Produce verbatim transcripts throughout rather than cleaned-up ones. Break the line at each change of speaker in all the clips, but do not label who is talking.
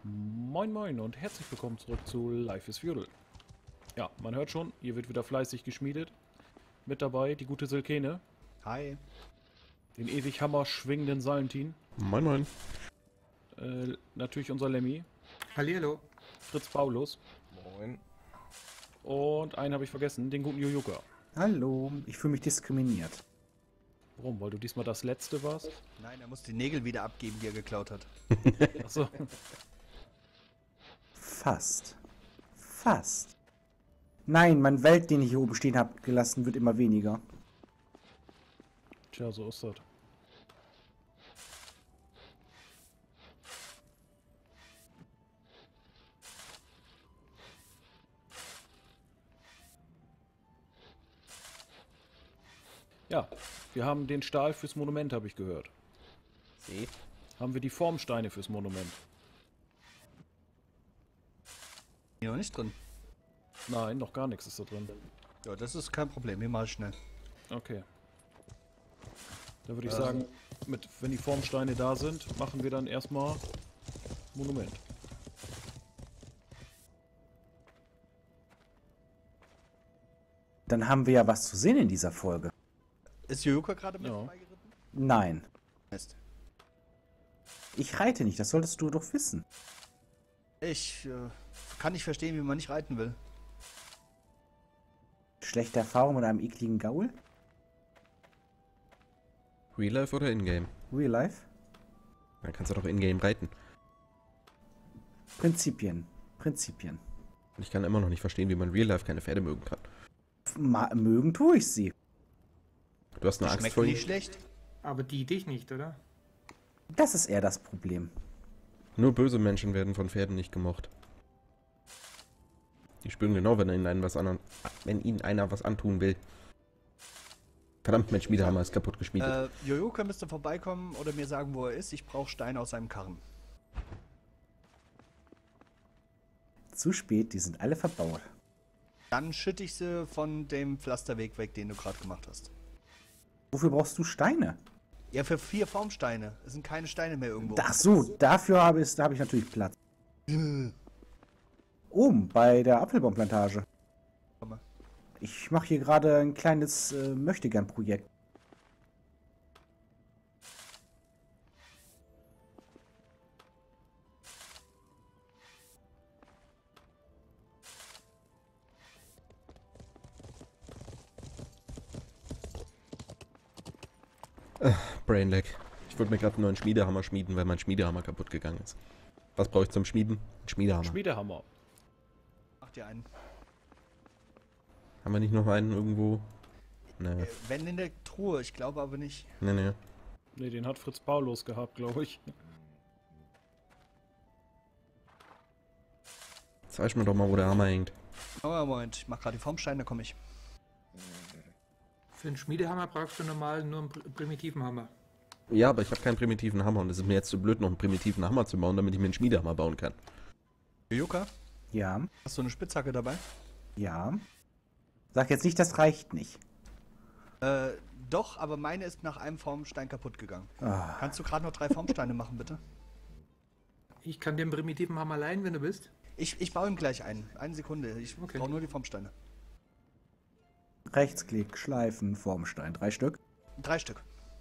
Moin moin und herzlich willkommen zurück zu Life is Feudal. Ja, man hört schon, hier wird wieder fleißig geschmiedet. Mit dabei die gute Silkene.
Hi.
Den ewig Hammer schwingenden Salentin.
Moin moin.
Äh, natürlich unser Lemmy.
Hallihallo.
Fritz Paulus.
Moin.
Und einen habe ich vergessen, den guten Jujuka.
Hallo, ich fühle mich diskriminiert.
Warum? Weil du diesmal das Letzte warst?
Nein, er muss die Nägel wieder abgeben, die er geklaut hat.
Achso.
Fast. Fast. Nein, mein Welt, den ich hier oben stehen habe gelassen, wird immer weniger.
Tja, so ist das. Ja, wir haben den Stahl fürs Monument, habe ich gehört.
Sie?
Haben wir die Formsteine fürs Monument?
Hier noch nicht drin.
Nein, noch gar nichts ist da drin.
Ja, das ist kein Problem. Hier mache ich schnell.
Okay. Da würde ich
Äh.
sagen, mit, wenn die Formsteine da sind, machen wir dann erstmal Monument.
Dann haben wir ja was zu sehen in dieser Folge.
Ist Jujuka gerade mit
Ja.
vorbeigeritten?
Nein.
Mist.
Ich reite nicht, das solltest du doch wissen.
Ich äh, kann nicht verstehen, wie man nicht reiten will.
Schlechte Erfahrung mit einem ekligen Gaul?
Real Life oder Ingame?
Real Life?
Dann kannst du doch Ingame reiten.
Prinzipien. Prinzipien.
Und ich kann immer noch nicht verstehen, wie man Real Life keine Pferde mögen kann.
Ma mögen tue ich sie.
Du hast eine Angst
Schmeckt
vor
nicht schlecht.
Aber die dich nicht, oder?
Das ist eher das Problem.
Nur böse Menschen werden von Pferden nicht gemocht. Die spüren genau, wenn ihnen, einen was an, wenn ihnen einer was antun will. Verdammt, mein Schmiedehammer ist kaputt geschmiedet.
Äh, Jujuka müsste vorbeikommen oder mir sagen, wo er ist. Ich brauche Steine aus seinem Karren.
Zu spät, die sind alle verbaut.
Dann schütte ich sie von dem Pflasterweg weg, den du gerade gemacht hast.
Wofür brauchst du Steine?
Ja, für vier Formsteine. Es sind keine Steine mehr irgendwo.
Ach so, dafür habe ich, da habe ich natürlich Platz. Oben, bei der Apfelbaumplantage.
Komm.
Ich mache hier gerade ein kleines äh, Möchtegern-Projekt.
Brainlag. Ich wollte mir gerade einen neuen Schmiedehammer schmieden, weil mein Schmiedehammer kaputt gegangen ist. Was brauche ich zum Schmieden? Ein Schmiedehammer.
Schmiedehammer.
Mach dir einen.
Haben wir nicht noch einen irgendwo? Nee,
Äh, wenn in der Truhe, ich glaube aber nicht.
nee, nee.
Ne, den hat Fritz Paulus gehabt, glaube ich.
Zeig mir doch mal, wo der Hammer hängt.
Oh, Moment, ich mach gerade die Formsteine, da komme ich.
Für einen Schmiedehammer brauchst du normal nur einen pr- primitiven Hammer.
Ja, aber ich habe keinen primitiven Hammer und es ist mir jetzt zu blöd, noch einen primitiven Hammer zu bauen, damit ich mir einen Schmiedehammer bauen kann.
Jujuka,
Ja,
hast du eine Spitzhacke dabei?
ja. Sag jetzt nicht, das reicht nicht.
Äh, doch, aber meine ist nach einem Formstein kaputt gegangen.
Ah,
Kannst du gerade noch drei Formsteine machen, bitte?
Ich kann den primitiven Hammer leihen, wenn du willst.
Ich, ich baue ihm gleich einen. Eine Sekunde, ich
Okay.
brauche nur die Formsteine.
Rechtsklick, Schleifen, Formstein. Drei Stück.
Drei Stück.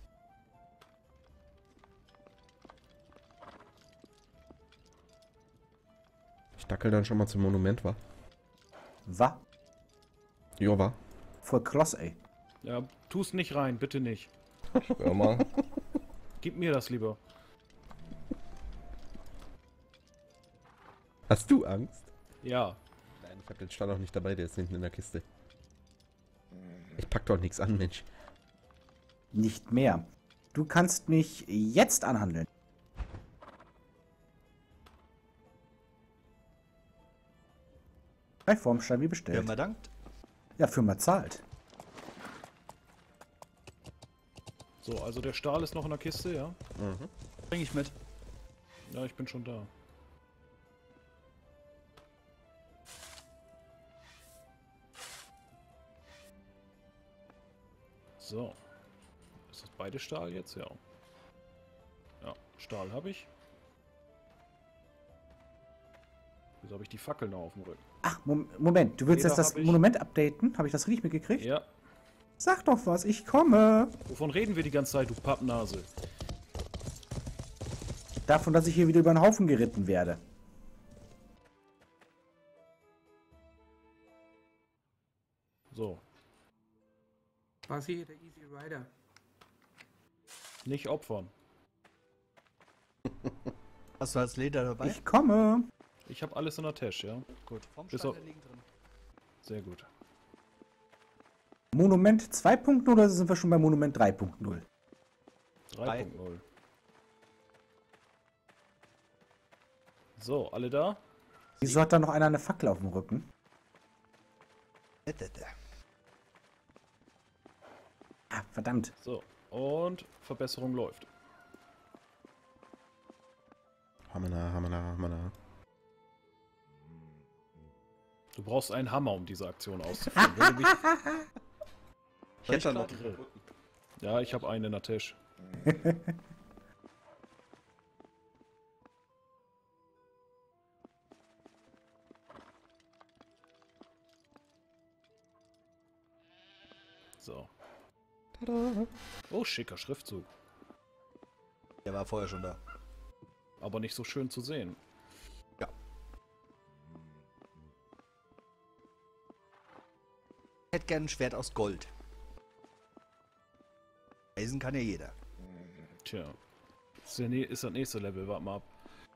Ich dackel dann schon mal zum Monument, wa?
Wa?
Jo, wa?
Voll kross, ey.
Ja, tu's nicht rein, bitte nicht.
Hör mal.
Gib mir das lieber.
Hast du Angst?
Ja.
Nein, ich hab den Stahl auch nicht dabei, der ist hinten in der Kiste. Ich pack doch nichts an, Mensch.
Nicht mehr. Du kannst mich jetzt anhandeln. Drei Formsteine wie bestellt.
Firma dankt.
Ja, Firma zahlt.
So, also der Stahl ist noch in der Kiste, ja?
Mhm.
Bring ich mit.
Ja, ich bin schon da. So. Ist das beide Stahl jetzt? Ja. Ja, Stahl habe ich. Wieso habe ich die Fackel noch auf dem Rücken?
Ach, Mom Moment, du willst
Leder
jetzt das
hab ich.
Monument updaten? Habe ich das richtig mitgekriegt?
Ja.
Sag doch was, ich komme.
Wovon reden wir die ganze Zeit, du Pappnase?
Davon, dass ich hier wieder über den Haufen geritten werde.
So.
War sie der Easy Rider?
Nicht opfern.
Hast du als Leder dabei?
Ich komme.
Ich habe alles in der Tasche, ja? Gut.
Vom
Bis
Steine
auf.
liegen drin.
Sehr gut.
Monument zwei Punkt null oder sind wir schon bei Monument drei Punkt null?
drei Punkt null. So, alle da?
Wieso hat da noch einer eine Fackel auf dem Rücken? Ah, verdammt.
So. Und Verbesserung läuft.
Hamana, Hamana, Hamana.
Du brauchst einen Hammer, um diese Aktion auszuführen. Wenn du mich...
Ich hätte noch.
Ja, ich habe einen in der Tasche. So.
Tada.
Oh, schicker Schriftzug.
Der war vorher schon da.
Aber nicht so schön zu sehen.
Ja. Ich hätte gern ein Schwert aus Gold. Eisen kann ja jeder.
Tja. Ist, der, nä- ist das nächste Level, warte mal ab.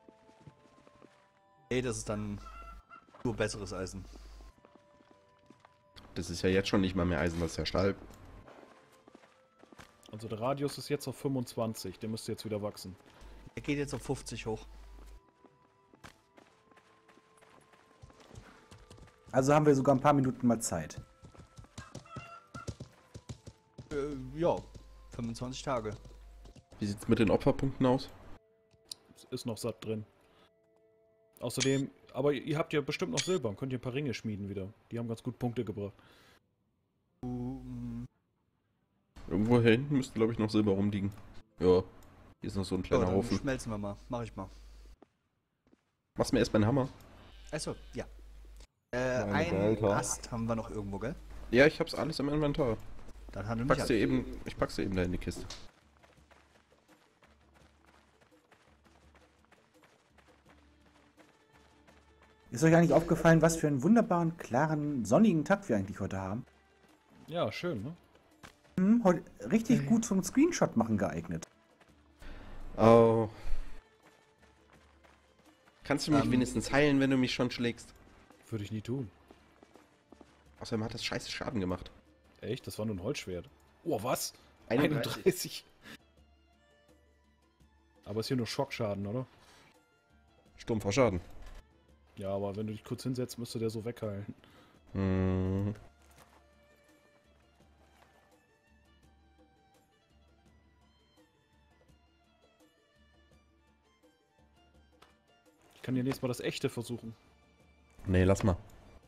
Ey, das ist dann nur besseres Eisen.
Das ist ja jetzt schon nicht mal mehr Eisen, das ist ja Stahl.
Also der Radius ist jetzt auf fünfundzwanzig, der müsste jetzt wieder wachsen.
Er geht jetzt auf fünfzig hoch.
Also haben wir sogar ein paar Minuten mal Zeit.
Äh, ja, fünfundzwanzig Tage.
Wie sieht's mit den Opferpunkten aus?
Es ist noch satt drin. Außerdem, aber ihr habt ja bestimmt noch Silber und könnt ihr ein paar Ringe schmieden wieder. Die haben ganz gut Punkte gebracht.
Um,
Irgendwo hier hinten müsste, glaube ich, noch Silber rumliegen. Ja, hier ist noch so ein
ja,
kleiner
dann
Haufen.
schmelzen wir mal. Mach ich mal.
Machst mir erst meinen Hammer?
Achso, ja. Äh,
Meine
ein
Delta.
Ast haben wir noch irgendwo, gell?
Ja, ich hab's alles im Inventar.
Dann handel
Ich
mich
pack's
an.
dir eben, ich pack's dir eben da in die Kiste.
Ist euch eigentlich aufgefallen, was für einen wunderbaren, klaren, sonnigen Tag wir eigentlich heute haben?
Ja, schön, ne?
Hm, heute richtig gut zum Screenshot machen geeignet.
Oh. Kannst du mich
Ähm.
wenigstens heilen, wenn du mich schon schlägst?
Würde ich nie tun.
Außerdem hat das scheiße Schaden gemacht.
Echt? Das war nur ein Holzschwert. Oh, was?
einunddreißig.
einunddreißig. Aber ist hier nur Schockschaden, oder?
Stumpfer Schaden.
Ja, aber wenn du dich kurz hinsetzt, müsste der so wegheilen.
Hm.
Ich kann dir nächstes Mal das echte versuchen.
Nee, lass mal.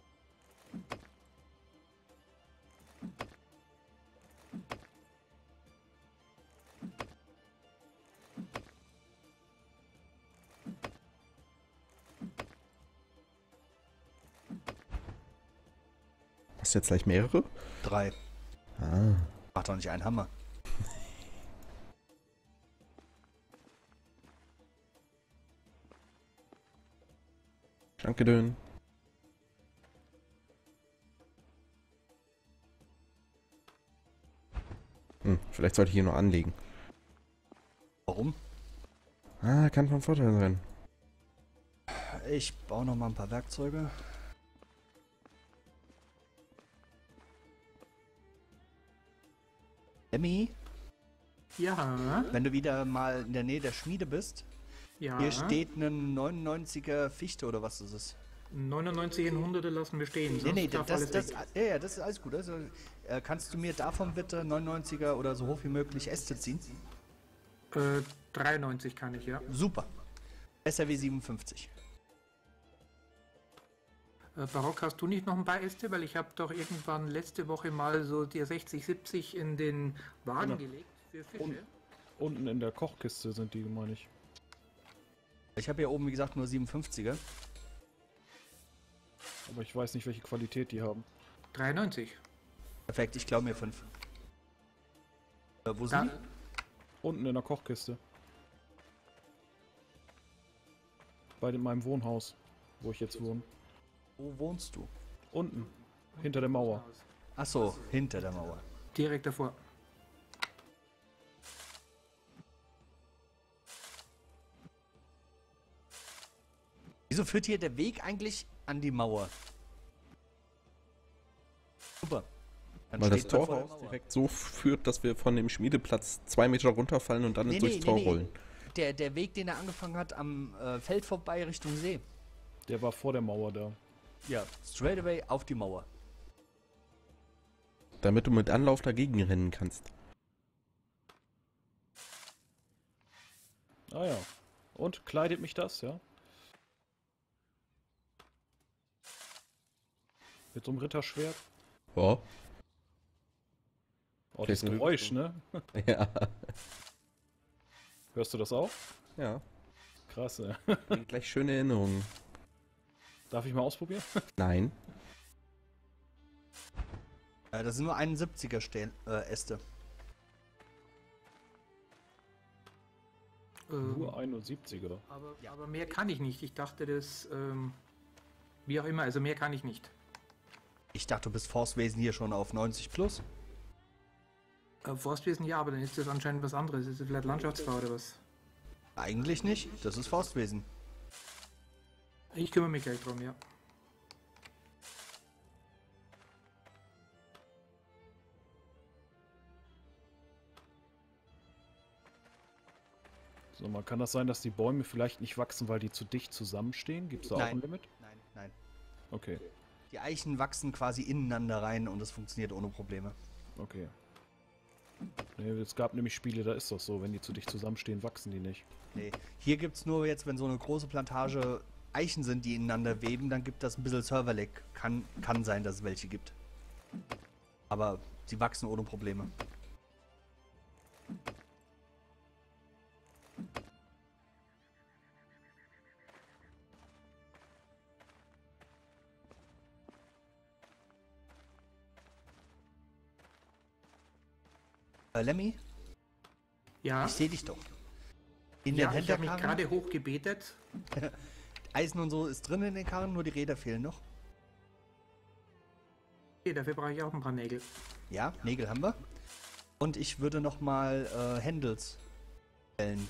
Hast du jetzt gleich mehrere?
Drei.
Ah.
Mach doch nicht einen Hammer.
Danke, Dön. Hm, vielleicht sollte ich hier nur anlegen.
Warum?
Ah, kann von Vorteil sein.
Ich baue noch mal ein paar Werkzeuge. Emmy,
Ja,
wenn du wieder mal in der Nähe der Schmiede bist,
ja.
hier steht ein neunundneunziger Fichte oder was ist es?
neunundneunzig in Hunderte lassen wir stehen.
Nee,
sonst
nee,
darf
das,
alles
das,
weg.
ja, ja, das ist alles gut. Also, äh, kannst du mir davon bitte neunundneunziger oder so hoch wie möglich Äste ziehen?
Äh, dreiundneunzig kann ich, ja.
Super. S R W siebenundfünfzig.
Äh, Barock, hast du nicht noch ein paar Äste? Weil ich habe doch irgendwann letzte Woche mal so dir sechzig, siebzig in den Wagen
Genau.
gelegt für Fische.
Und- Unten in der Kochkiste sind die, meine ich.
Ich habe hier oben, wie gesagt, nur siebenundfünfziger.
Aber ich weiß nicht, welche Qualität die haben.
dreiundneunzig.
Perfekt, ich glaube mir fünf. Äh, wo
Da,
sind die?
Unten in der Kochkiste. Bei dem- meinem Wohnhaus, wo ich jetzt wohne.
Wo wohnst du?
Unten, hinter der Mauer.
Ach so, hinter der Mauer.
direkt davor.
Wieso führt hier der Weg eigentlich an die Mauer? Super. Dann
Weil das
steht man vor der
Torhaus
Mauer.
direkt so führt, dass wir von dem Schmiedeplatz zwei Meter runterfallen und dann
Nee,
durchs
nee,
Tor
nee, nee.
rollen.
Der, der Weg, den er angefangen hat, am äh, Feld vorbei Richtung See.
Der war vor der Mauer da.
Ja. Straight away auf die Mauer.
Damit du mit Anlauf dagegen rennen kannst.
Ah ja. Und kleidet mich das, ja? Mit so einem Ritterschwert.
Ja.
Oh, das
Vielleicht
Geräusch, ne?
Ja.
Hörst du das auch?
Ja.
Krass, ja.
Und gleich schöne Erinnerungen.
Darf ich mal ausprobieren?
Nein.
Äh, das sind nur einundsiebziger Stähl, äh, Äste.
Ähm,
Nur einundsiebziger.
aber,
Ja.
aber mehr kann ich nicht. Ich dachte, das, ähm, wie auch immer, also mehr kann ich nicht.
Ich dachte, du bist Forstwesen hier schon auf neunzig plus.
Äh, Forstwesen ja, aber dann ist das anscheinend was anderes. Ist das vielleicht Landschaftsbau oder was?
Eigentlich nicht. Das ist Forstwesen.
Ich kümmere mich gleich drum, ja.
So, man kann das sein, dass die Bäume vielleicht nicht wachsen, weil die zu dicht zusammenstehen? Gibt es da auch
Nein.
ein Limit?
Nein, nein.
Okay,
Die Eichen wachsen quasi ineinander rein und das funktioniert ohne Probleme.
okay. Nee, es gab nämlich Spiele, da ist das so, wenn die zu dicht zusammenstehen, wachsen die nicht.
Nee. Hier gibt es nur jetzt, wenn so eine große Plantage Eichen sind, die ineinander weben, dann gibt das ein bisschen Serverlag. Kann, kann sein, dass es welche gibt. Aber sie wachsen ohne Probleme. Äh, Lemmy,
Ja,
ich sehe dich doch. In
ja
den
ich habe mich
Händlerkarren.
gerade hochgebetet.
Eisen und so ist drin in den Karren, nur die Räder fehlen noch.
Okay, dafür brauche ich auch ein paar Nägel.
Ja, Nägel haben wir. Und ich würde noch mal äh, Handles stellen.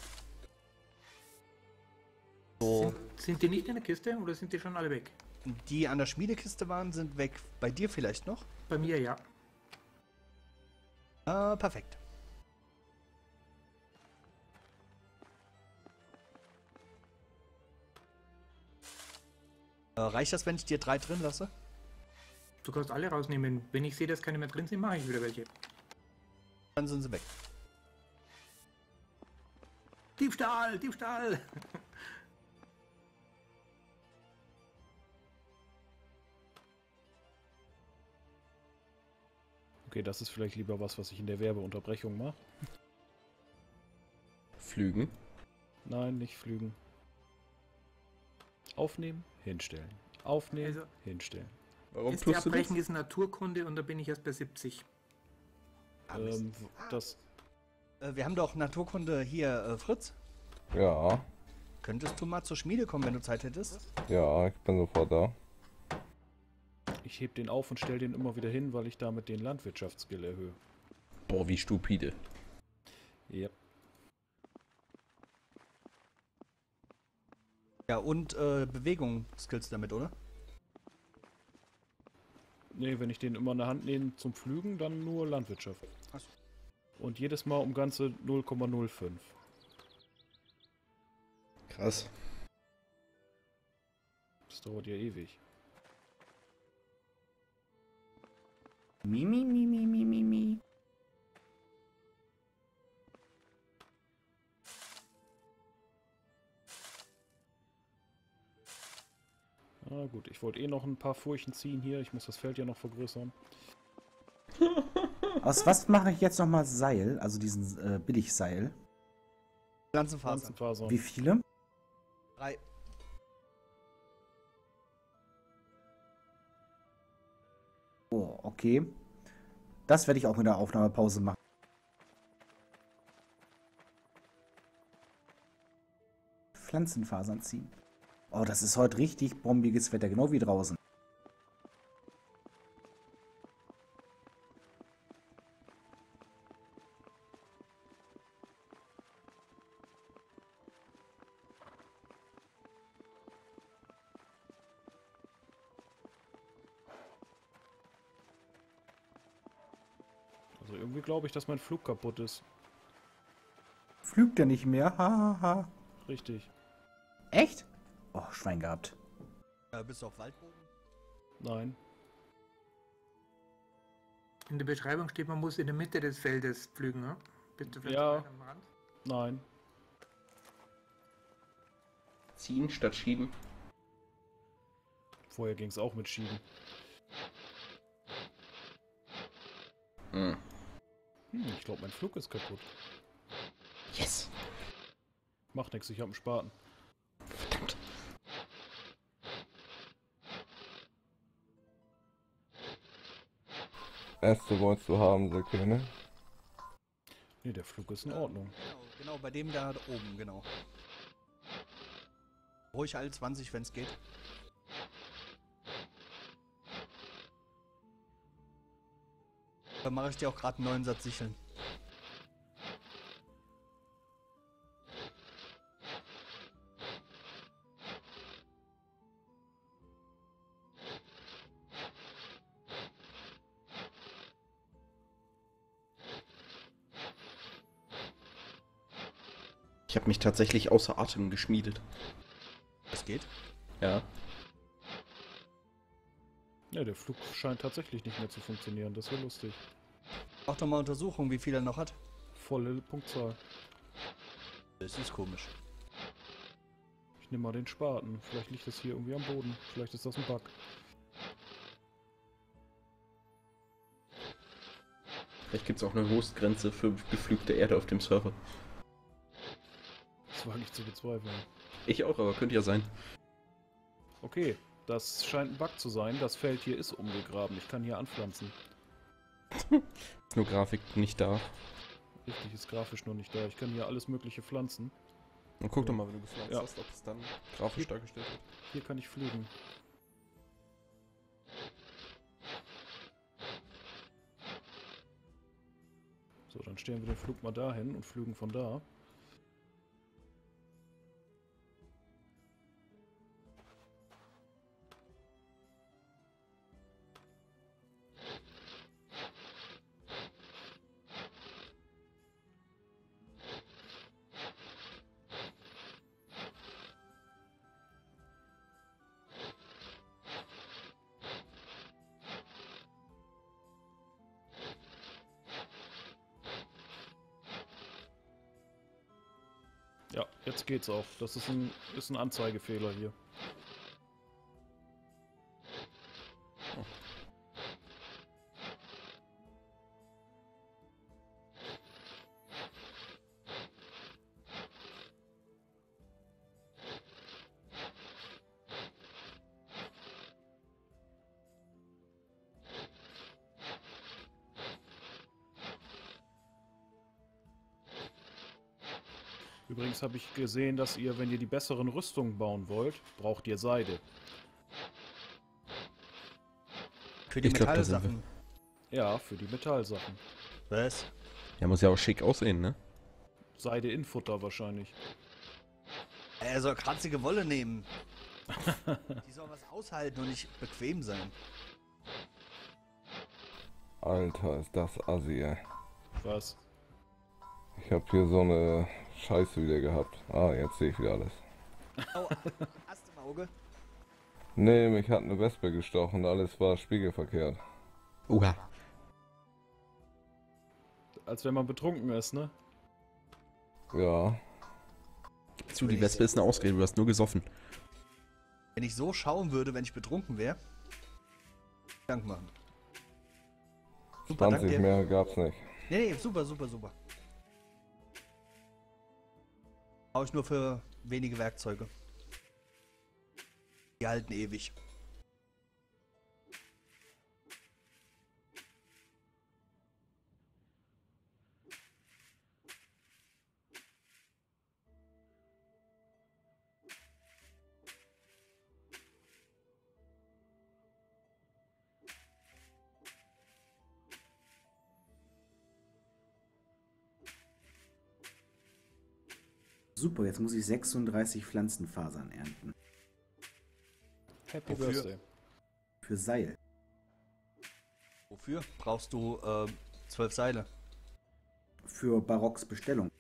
So,
Sind, sind die nicht in der Kiste oder sind die schon alle weg?
die an der Schmiedekiste waren, sind weg. Bei dir vielleicht noch?
Bei mir ja.
Äh, perfekt. Äh, reicht das, wenn ich dir drei drin lasse?
Du kannst alle rausnehmen. Wenn ich sehe, dass keine mehr drin sind, mache ich wieder welche.
Dann sind sie weg.
Diebstahl, Diebstahl!
Okay, das ist vielleicht lieber was, was ich in der Werbeunterbrechung mache.
Flügen.
Nein, nicht flügen. Aufnehmen, hinstellen. Aufnehmen,
Also-
hinstellen.
Warum
Ist
tust du das?
Abbrechen ist Naturkunde und da bin ich erst bei siebzig.
Ah, Mist.
Ähm, w- das,
Äh, wir haben doch Naturkunde hier, äh, Fritz.
Ja,
Könntest du mal zur Schmiede kommen, wenn du Zeit hättest?
ja, ich bin sofort da.
ich heb den auf und stell den immer wieder hin, weil ich damit den Landwirtschaftsskill erhöhe.
Boah, wie stupide.
Yep.
Ja, und äh, Bewegungsskills damit, oder?
Nee, wenn ich den immer in der Hand nehme zum Pflügen, dann nur Landwirtschaft.
Ach so.
Und jedes Mal um ganze null Komma null fünf.
Krass.
Das dauert ja ewig.
Mi, mi, mi, mi, mi, mi, mi.
Ah gut, ich wollte eh noch ein paar Furchen ziehen hier. Ich muss das Feld ja noch vergrößern.
Aus was mache ich jetzt nochmal Seil? Also diesen äh, Billigseil.
Pflanzenfaser.
Pflanzenfaser.
Wie viele?
Drei.
Oh, okay. Das werde ich auch in der Aufnahmepause machen. Pflanzenfasern ziehen. Oh, das ist heute richtig bombiges Wetter, genau wie draußen.
Also irgendwie glaube ich, dass mein Flug kaputt ist.
Flügt er nicht mehr? Hahaha. Ha, ha.
Richtig.
Echt? Oh, Schwein gehabt.
Äh, bist du auf Waldboden?
Nein.
In der Beschreibung steht, man muss in der Mitte des Feldes pflügen, ne? Bist du vielleicht
Ja.
weit am Rand?
Nein.
Ziehen statt schieben.
Vorher ging es auch mit Schieben.
Hm.
Hm, ich glaube, mein Flug ist kaputt.
Yes.
Macht nichts, ich habe einen Spaten.
Verdammt.
Äste wolltest du haben, Sekene?
Ne, der Flug ist in Ordnung.
Genau, genau, bei dem da oben, genau. Ruhig alle zwanzig, wenn es geht. Dann mache ich dir auch gerade einen neuen Satz Sicheln.
Ich habe mich tatsächlich außer Atem geschmiedet.
Es geht.
Ja.
Ja, der Flug scheint tatsächlich nicht mehr zu funktionieren. Das wäre lustig.
Mach doch mal Untersuchung, wie viel er noch hat.
Volle Punktzahl.
Das ist komisch.
Ich nehme mal den Spaten. Vielleicht liegt das hier irgendwie am Boden. Vielleicht ist das ein Bug.
Vielleicht gibt es auch eine Hostgrenze für geflügte Erde auf dem Server.
Das wage ich zu bezweifeln.
Ich auch, aber könnte ja sein.
Okay, das scheint ein Bug zu sein. Das Feld hier ist umgegraben. Ich kann hier anpflanzen.
Ist nur Grafik nicht da.
Richtig, ist grafisch nur nicht da. Ich kann hier alles mögliche pflanzen.
Und guck doch mal, wenn du gepflanzt
Ja.
hast, ob es dann grafisch dargestellt wird.
Hier kann ich pflügen. So, dann stellen wir den Flug mal dahin und flügen von da. Ja, jetzt geht's auch. Das ist ein, ist ein Anzeigefehler hier. Übrigens habe ich gesehen, dass ihr, wenn ihr die besseren Rüstungen bauen wollt, braucht ihr Seide.
Für die
Ich glaub, da sind
Metallsachen.
Ja, für die Metallsachen.
Was?
Ja, muss ja auch schick aussehen, ne?
Seide in Futter wahrscheinlich.
Er soll kratzige Wolle nehmen. Die soll was aushalten und nicht bequem sein.
Alter, ist das assi, ey.
Was?
Ich hab hier so eine Scheiße wieder gehabt. Ah, jetzt sehe ich wieder alles.
Au, hast du im Auge?
Nee, mich hat eine Wespe gestochen, alles war spiegelverkehrt.
Oha.
Als wenn man betrunken ist, ne?
Ja,
Zu, die Wespe ist eine Ausrede, du hast nur gesoffen.
Wenn ich so schauen würde, wenn ich betrunken wäre. Dank machen. Super, danke
zwanzig
dir.
mehr gab's nicht.
Nee, nee, super, super, super. Brauche ich nur für wenige Werkzeuge. Die halten ewig.
Super, jetzt muss ich sechsunddreißig Pflanzenfasern ernten.
Happy
Wofür?
Birthday.
Für Seil.
Wofür brauchst du äh, zwölf Seile?
Für Barocks Bestellung.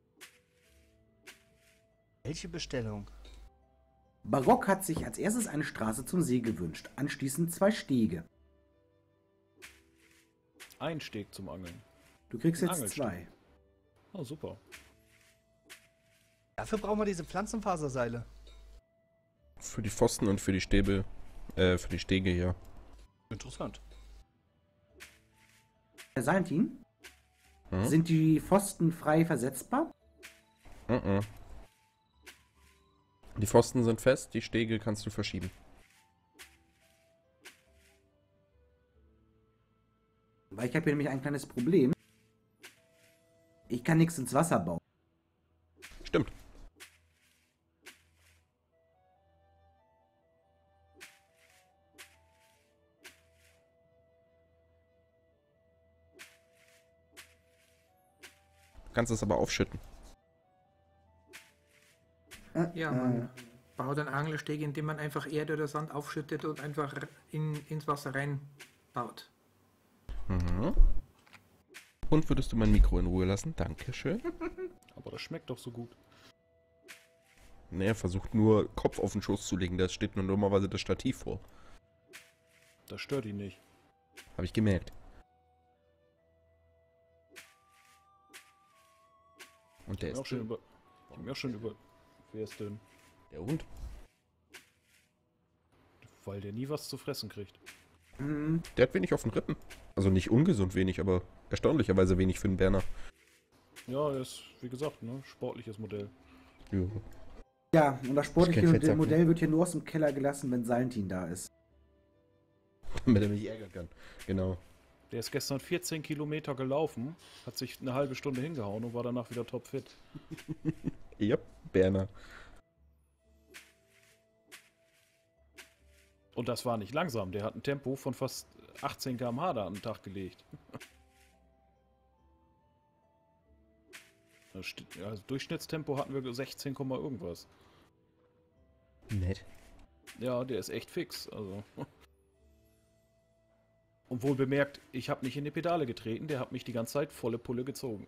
Welche Bestellung?
Barock hat sich als erstes eine Straße zum See gewünscht, anschließend zwei Stege.
Ein Steg zum Angeln.
Du kriegst
Ein
jetzt
Angelsteg.
zwei.
Oh, super.
Dafür brauchen wir diese Pflanzenfaserseile.
Für die Pfosten und für die Stäbe, äh, für die Stege hier.
Interessant.
Herr Salentin,
Hm?
sind die Pfosten frei versetzbar?
Mhm. Die Pfosten sind fest, die Stege kannst du verschieben.
Weil ich habe hier nämlich ein kleines Problem. Ich kann nichts ins Wasser bauen.
Stimmt. Du kannst es aber aufschütten.
Äh,
Ja,
äh,
man baut einen Angelsteg, indem man einfach Erde oder Sand aufschüttet und einfach in, ins Wasser reinbaut.
Mhm. Und würdest du mein Mikro in Ruhe lassen? Dankeschön.
Aber das schmeckt doch so gut.
Ne, er versucht nur Kopf auf den Schoß zu legen, da steht nur normalerweise das Stativ vor.
Das stört ihn nicht.
Habe ich gemerkt. Und der
Ich hab mir auch
ist
schon über... Ich hab mir auch schon über... Wer ist denn?
der Hund.
Weil der nie was zu fressen kriegt.
hm,
Der hat wenig auf den Rippen. Also nicht ungesund wenig, aber erstaunlicherweise wenig für einen Berner.
Ja, er ist, wie gesagt, ne, sportliches Modell.
Jo.
ja, und das sportliche
Ich kenn Fettsack,
Modell wird hier nur aus dem Keller gelassen, wenn Salentin da ist.
Damit er mich ärgern kann. Genau.
Der ist gestern vierzehn Kilometer gelaufen, hat sich eine halbe Stunde hingehauen und war danach wieder topfit.
Ja, Berner.
Und das war nicht langsam. Der hat ein Tempo von fast achtzehn Kilometer pro Stunde da an den Tag gelegt. Das sti- ja, also Durchschnittstempo hatten wir sechzehn, Komma irgendwas.
Nett.
Ja, der ist echt fix. Also. Und wohl bemerkt, ich habe nicht in die Pedale getreten, der hat mich die ganze Zeit volle Pulle gezogen.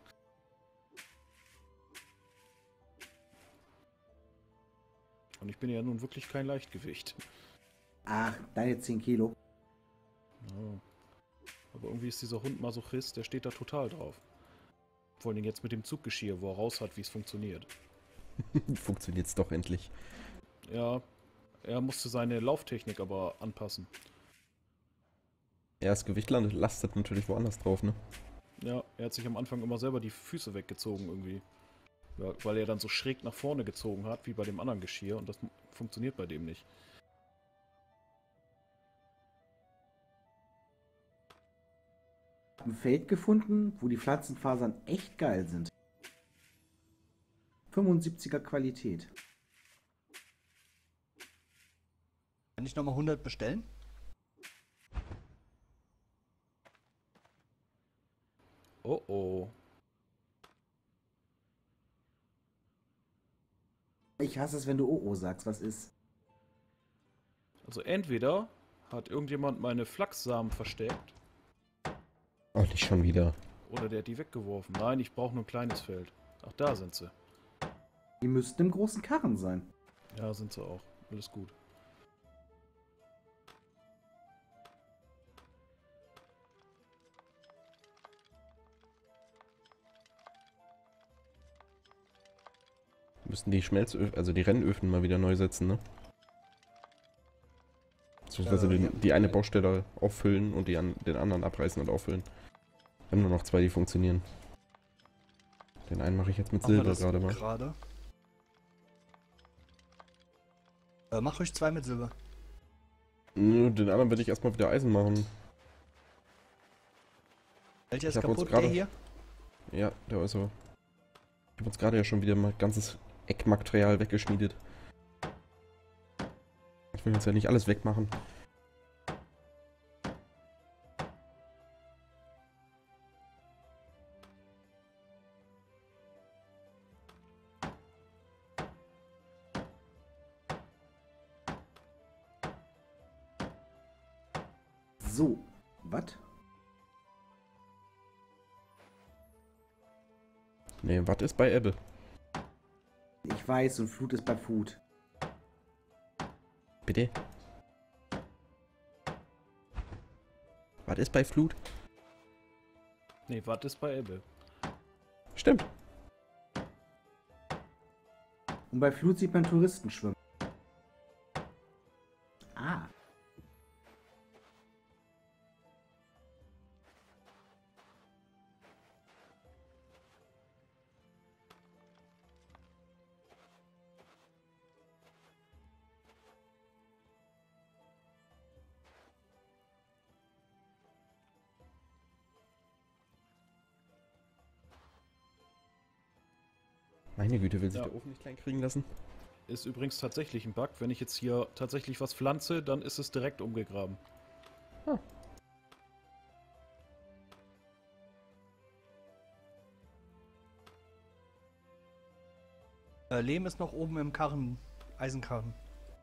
Und ich bin ja nun wirklich kein Leichtgewicht.
Ach, deine zehn Kilo.
Ja. Aber irgendwie ist dieser Hund Masochist, der steht da total drauf. Vor allem jetzt mit dem Zuggeschirr, wo er raus hat, wie es funktioniert.
Funktioniert's doch endlich.
Ja, er musste seine Lauftechnik aber anpassen.
Ja, das Gewicht landet, lastet natürlich woanders drauf, ne?
Ja, er hat sich am Anfang immer selber die Füße weggezogen irgendwie. Ja, weil er dann so schräg nach vorne gezogen hat, wie bei dem anderen Geschirr. Und das m- funktioniert bei dem nicht.
Ein Feld gefunden, wo die Pflanzenfasern echt geil sind. fünfundsiebziger Qualität.
Kann ich nochmal hundert bestellen?
Oh oh.
Ich hasse es, wenn du O O sagst. Was ist?
Also entweder hat irgendjemand meine Flachssamen versteckt
Oh, nicht schon wieder.
oder der hat die weggeworfen. Nein, ich brauche nur ein kleines Feld. Ach, da sind sie.
Die müssten im großen Karren sein.
Ja, sind sie auch. Alles gut.
Wir müssen die Schmelzöfen, also die Rennöfen mal wieder neu setzen, ne? Beziehungsweise
Äh,
den,
ja.
die eine Baustelle auffüllen und die an, den anderen abreißen und auffüllen. Wir haben nur noch zwei, die funktionieren. Den einen mache ich jetzt mit
Machen wir
Silber
das
gerade mal.
gerade. Äh, mach ruhig zwei mit Silber.
Nö, den anderen werde ich erstmal wieder Eisen machen.
Welcher
Ich
ist
hab uns
kaputt?
gerade-
Der hier?
Ja, der ist so. Ich habe uns gerade ja schon wieder mal ganzes Eckmaterial weggeschmiedet. Ich will jetzt ja nicht alles wegmachen.
So, was?
Nee, was ist bei Ebbe?
Ich weiß, und Flut ist bei Food.
Bitte? Was ist bei Flut?
Nee, was ist bei Ebbe?
Stimmt.
Und bei Flut sieht man Touristen schwimmen. Ah.
Meine Güte, will sich
Ja.
der Ofen nicht klein kriegen lassen?
Ist übrigens tatsächlich ein Bug. Wenn ich jetzt hier tatsächlich was pflanze, dann ist es direkt umgegraben.
Äh, Lehm ist noch oben im Karren, Eisenkarren.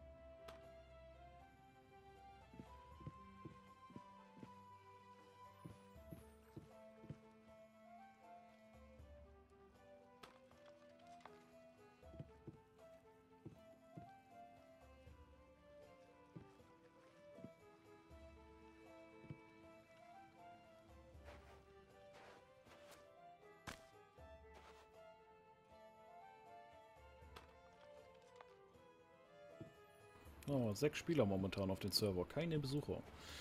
Oh, sechs Spieler momentan auf dem Server, keine Besucher.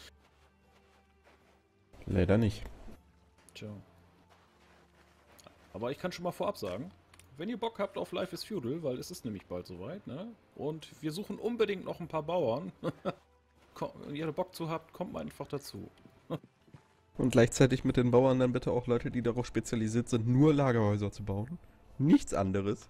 Leider nicht.
Tja. Aber ich kann schon mal vorab sagen, wenn ihr Bock habt auf Life is Feudal, weil es ist nämlich bald soweit, ne? Und wir suchen unbedingt noch ein paar Bauern. Wenn ihr Bock zu habt, kommt mal einfach dazu.
Und gleichzeitig mit den Bauern dann bitte auch Leute, die darauf spezialisiert sind, nur Lagerhäuser zu bauen. Nichts anderes.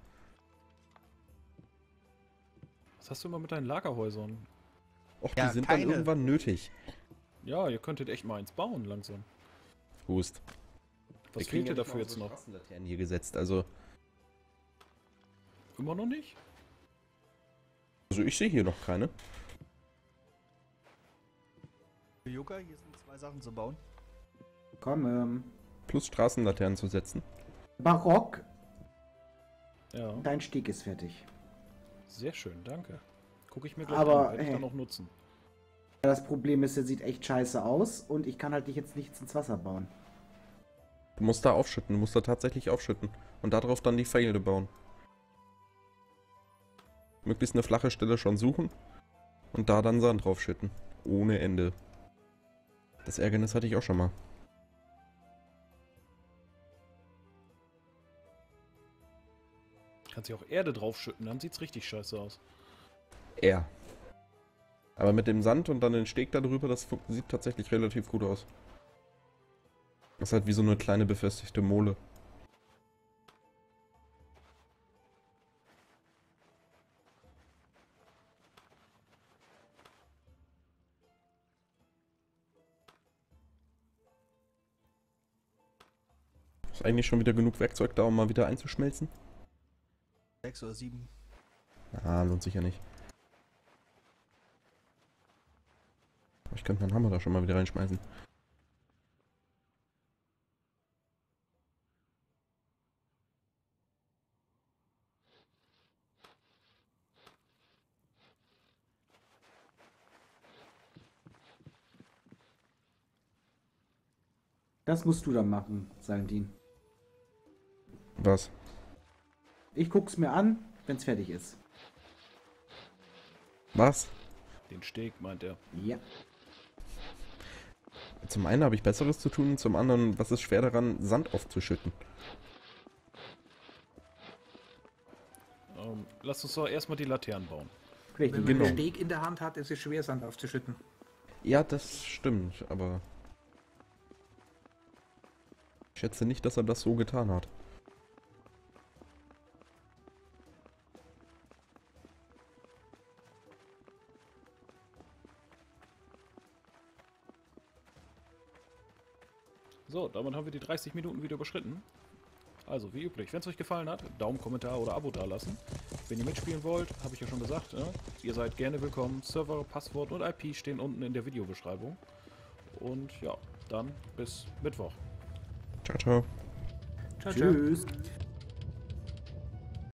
Was hast du immer mit deinen Lagerhäusern?
Och,
Ja,
die sind
keine.
dann irgendwann nötig.
Ja, ihr könntet echt mal eins bauen langsam.
Hust.
Was fehlt dir dafür jetzt noch?
Straßenlaternen hier gesetzt, also...
Immer noch nicht?
Also ich sehe hier noch keine.
Yuka, hier sind zwei Sachen zu bauen.
Komm, ähm,
Plus Straßenlaternen zu setzen.
Barock,
Ja,
dein Steg ist fertig.
sehr schön, danke. Gucke ich mir gleich
Aber,
an, werde ich
äh,
dann noch nutzen.
Das Problem ist, er sieht echt scheiße aus und ich kann halt jetzt nichts ins Wasser bauen.
Du musst da aufschütten, du musst da tatsächlich aufschütten. Und darauf dann die Pfähle bauen. Möglichst eine flache Stelle schon suchen. Und da dann Sand draufschütten. Ohne Ende. Das Ärgernis hatte ich auch schon mal.
Kannst du auch Erde draufschütten, dann sieht's richtig scheiße aus.
Er. Aber mit dem Sand und dann den Steg da drüber, das fu- sieht tatsächlich relativ gut aus. Das ist halt wie so eine kleine befestigte Mole. Ist eigentlich schon wieder genug Werkzeug da, um mal wieder einzuschmelzen?
Sechs oder sieben.
Ah, lohnt sich ja nicht. Ich könnte meinen Hammer da schon mal wieder reinschmeißen.
Das musst du dann machen, Salentin.
Was?
Ich guck's mir an, wenn's fertig ist.
Was?
Den Steg, meint er.
Ja.
Zum einen habe ich Besseres zu tun, zum anderen, was ist schwer daran, Sand aufzuschütten?
Ähm, lass uns doch erstmal die Laternen bauen.
Richtig.
Wenn man
Genau.
einen Steg in der Hand hat, ist es schwer, Sand aufzuschütten.
Ja, das stimmt, aber... Ich schätze nicht, dass er das so getan hat.
So, damit haben wir die dreißig Minuten wieder überschritten. Also, wie üblich, wenn es euch gefallen hat, Daumen, Kommentar oder Abo dalassen. Wenn ihr mitspielen wollt, habe ich ja schon gesagt, ne? Ihr seid gerne willkommen. Server, Passwort und I P stehen unten in der Videobeschreibung. Und ja, dann bis Mittwoch.
Ciao, ciao.
Ciao, ciao.
Tschüss.